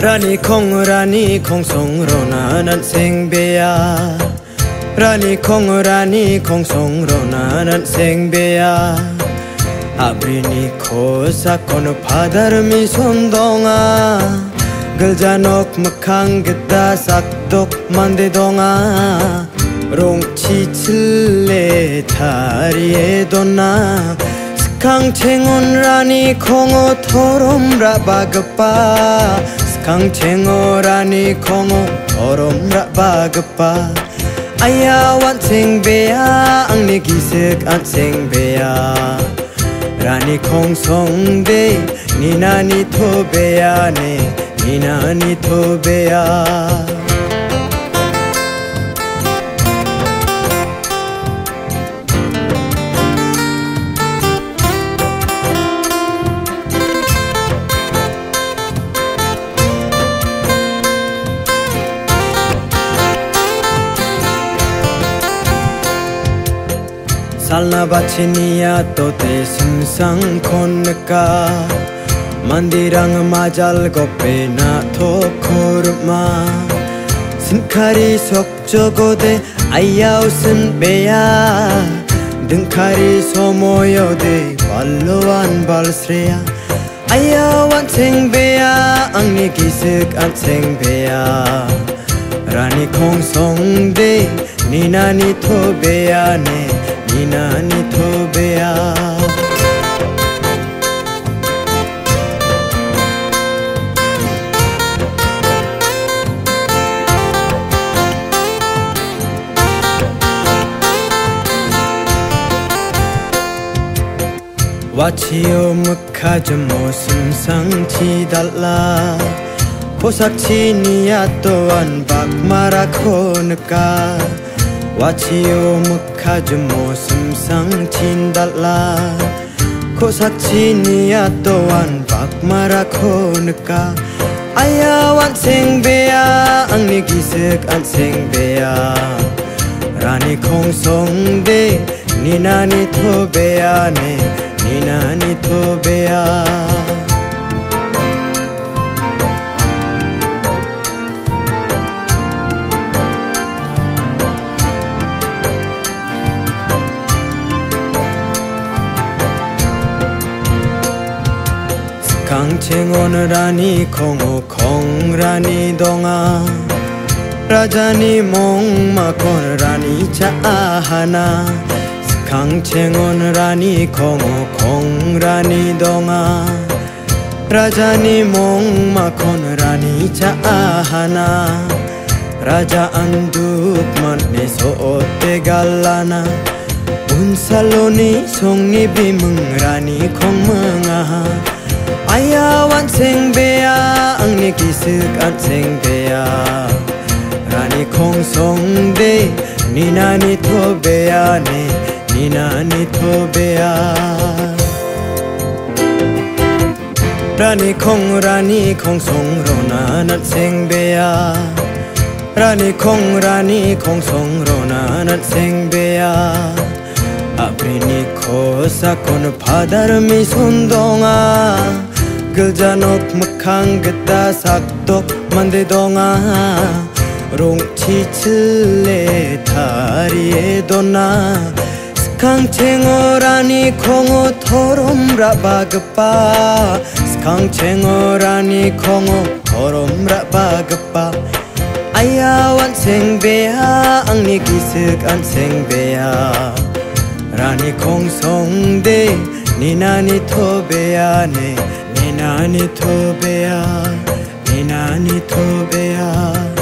라니 콩송로나 난 생배야. 라니 콩송로나 난 생배야. 아브리니 코사코노 파다르미 손동아. 글자녹 막항겠다 싹독 만대동아. 롱치칠레 다리에 돈나. 스캉챙온 라니 콩오 토롬라바그빠. 스캉챙오 라니 콩오 토롬라바그빠. 아야완 생배야 앙니 기슥 안 생배야. 라니 콩송데 니나니 토배야네 니나니 토배야. 살나 바치니야 또대 심상 콘네까. 만디랑 마잘 고페나 토코르마. 신카리 속저고대 아야우슨 베야. 등카리 소모요대 발로안 발스레야. 아야완 생베야 앙니 기슥 안 생베야. 라니 콩송데 니나니 토베야네 니나니 토베야. 와치요 묵하좀 모슴상 치달라. 고삭치니야 또한 박마라코느까. 와치요 묵하좀 모슴상 친달라. 고삭치니야 또한 박마라코느까. 아야완 생배야 앙니 기슥 안 생배야. 라니 콩송데 니나니 토배야네 니나니 토배야. 스캉챙온 라니 콩오 콩라니 동아. 라자니 몽마콘 라니 자하나. 스캉챙온 라니 콩오 콩라니 동아. 라자니 몽마콘 라니 자하나. 라자 안둑만 네소오떼 갈라나. 운살로니 송니 비뭉라니 콩멍아. 아야완 생배야 앙니 기슥 안 생배야. 라니 콩송데 니나니 토배야네 니나니 토배야. 라니 콩송로나 난 생배야. 라니 콩송로나 난 생배야. 아브리니 코사코노 파다르미 손동아. 글자녹 막항겠다 싹독 만대동아. 롱치칠레 다리에 돈나. 스캉챙오 라니 콩오 토롬라바그빠. 스캉챙오 라니 콩오 토롬라바그빠. 아야완 생배야 앙니 기슥 안 생배야. 라니 콩송데 니나니 토배야네 니나니 토배야 니나니 토배야.